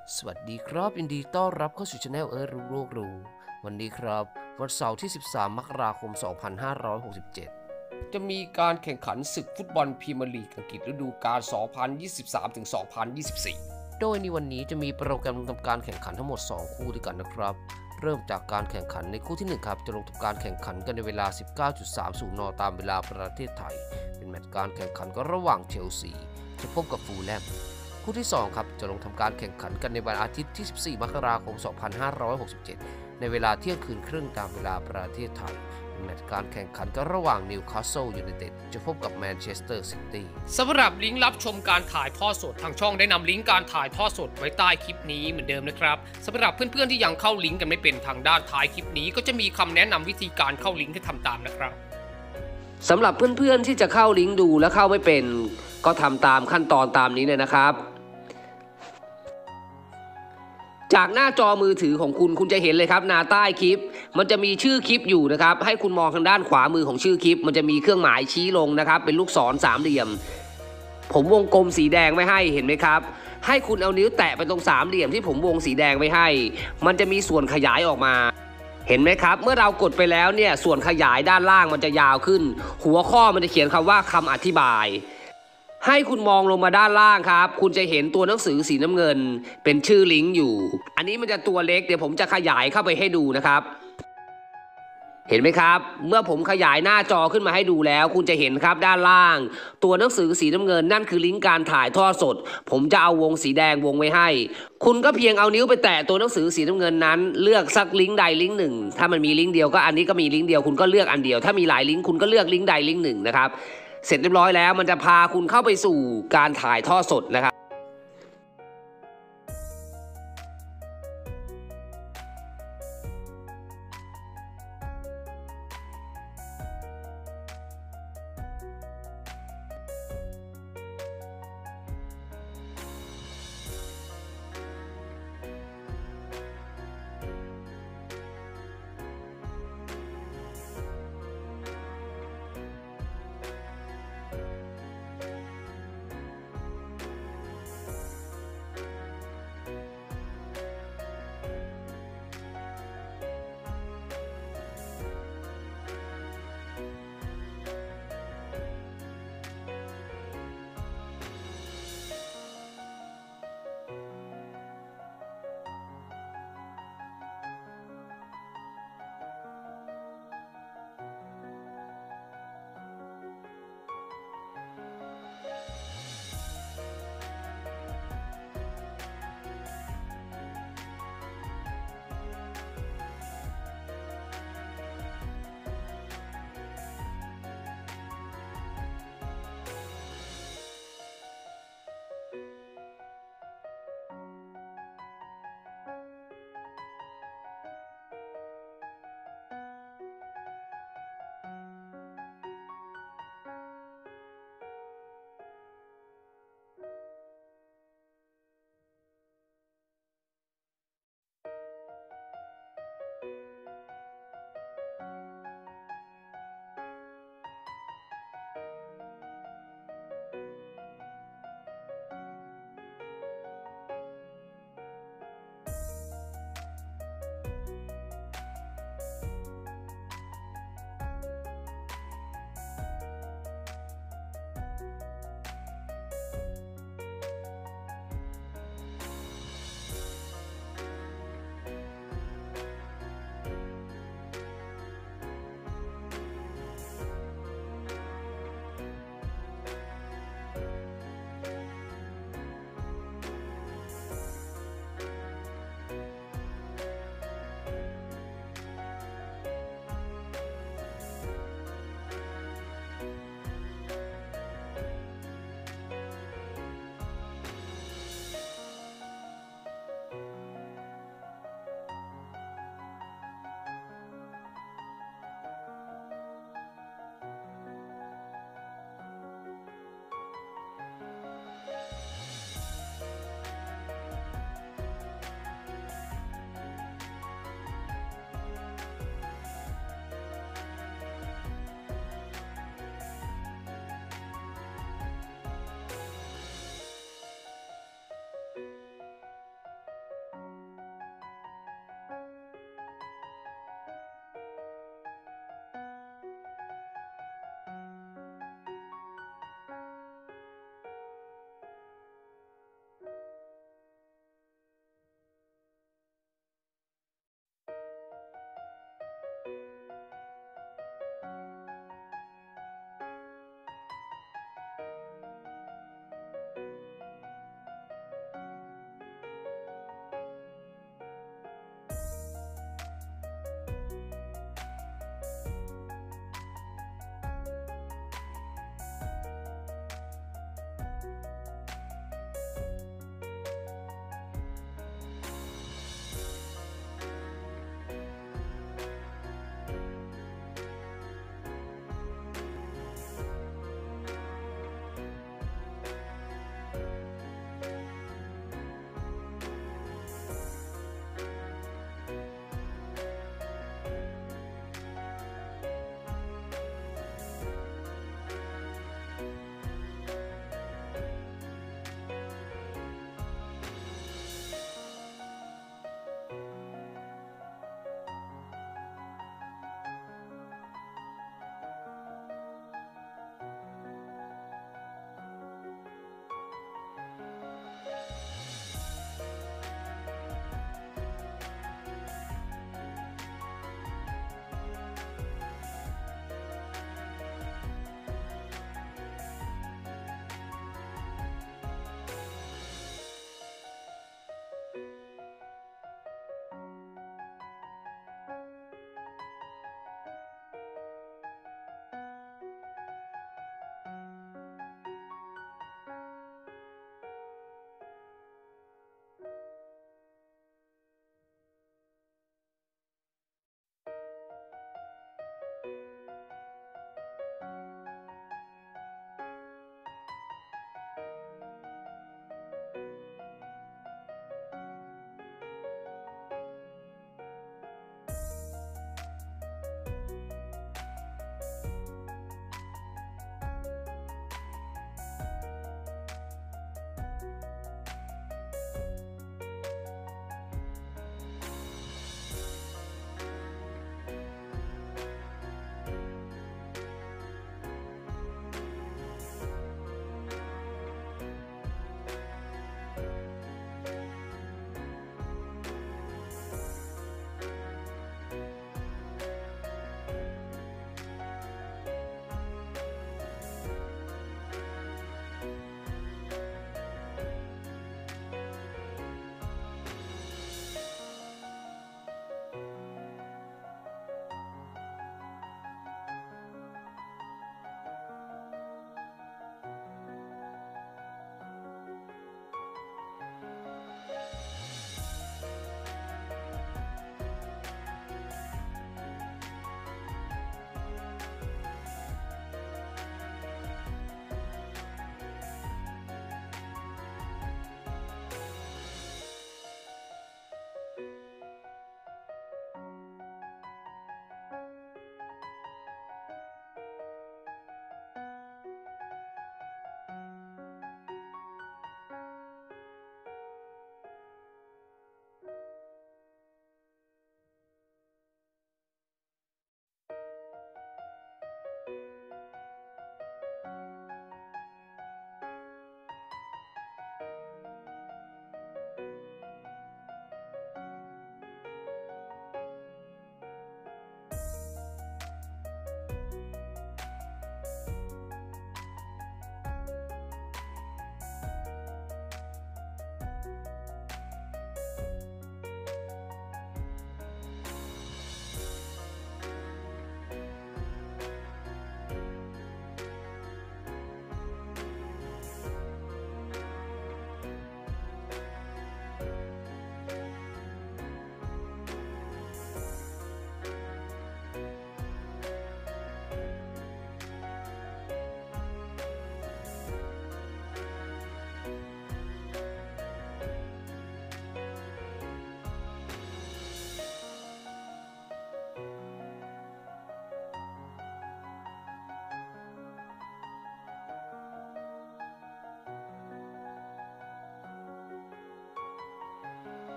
สวัสดีครับยินดีต้อนรับเข้าสู่ช anel รู้โลกรู้วันนี้ครับวันเสาร์ที่ 13 มกราคม 2567 จะมีการแข่งขันศึกฟุตบอลพรีเมียร์ลีกอังกฤษฤดูกาล 2023-2024 โดยในวันนี้จะมีโปรแกรมลงทำการแข่งขันทั้งหมด 2 คู่ด้วยกันนะครับเริ่มจากการแข่งขันในคู่ที่ 1 ครับจะลงทำการแข่งขันกันในเวลา 19.30 น.ตามเวลาประเทศไทยเป็นแมตช์การแข่งขันก็ระหว่างเชลซีจะพบกับฟูลแลมคู่ที่ 2 ครับจะลงทำการแข่งขันกันในวันอาทิตย์ที่ 14 มกราคม 2567 ในเวลาเที่ยงคืนครึ่งตามเวลาประเทศไทยเป็นแมตช์การแข่งขันกันระหว่างนิวคาสเซิลยูไนเต็ดจะพบกับแมนเชสเตอร์ซิตี้สำหรับลิงก์รับชมการถ่ายทอดสดทางช่องได้นำลิงก์การถ่ายทอดสดไว้ใต้คลิปนี้เหมือนเดิมนะครับสำหรับเพื่อนๆที่ยังเข้าลิงก์กันไม่เป็นทางด้านท้ายคลิปนี้ก็จะมีคำแนะนำวิธีการเข้าลิงก์ให้ทำตามนะครับสำหรับเพื่อนๆที่จะเข้าลิงก์ดูและเข้าไม่เป็นก็ทำตามขั้นตอนตามนี้เลยนะครับจากหน้าจอมือถือของคุณจะเห็นเลยครับหน้าใต้คลิปมันจะมีชื่อคลิปอยู่นะครับให้คุณมองทางด้านขวามือของชื่อคลิปมันจะมีเครื่องหมายชี้ลงนะครับเป็นลูกศรสามเหลี่ยมผมวงกลมสีแดงไว้ให้เห็นไหมครับให้คุณเอานิ้วแตะไปตรงสามเหลี่ยมที่ผมวงสีแดงไว้ให้มันจะมีส่วนขยายออกมาเห็นไหมครับเมื่อเรากดไปแล้วเนี่ยส่วนขยายด้านล่างมันจะยาวขึ้นหัวข้อมันจะเขียนคำว่าคำอธิบายให้คุณมองลงมาด้านล่างครับคุณจะเห็นตัวหนังสือสีน้ำเงินเป็นชื่อลิงก์อยู่อันนี้มันจะตัวเล็กเดี๋ยวผมจะขยายเข้าไปให้ดูนะครับเห็นไหมครับเมื่อผมขยายหน้าจอขึ้นมาให้ดูแล้วคุณจะเห็นครับด้านล่างตัวหนังสือสีน้ำเงินนั่นคือลิงก์การถ่ายทอดสดผมจะเอาวงสีแดงวงไว้ให้คุณก็เพียงเอานิ้วไปแตะตัวหนังสือสีน้ำเงินนั้นเลือกสักลิงก์ใดลิงก์หนึ่งถ้ามันมีลิงก์เดียวก็อันนี้ก็มีลิงก์เดียวคุณก็เลือกอันเดียวถ้ามีหลายลิงก์คุณก็เลือกลิงก์ใดลิงก์หนึ่งนะครับเสร็จเรียบร้อยแล้วมันจะพาคุณเข้าไปสู่การถ่ายทอดสดนะครับ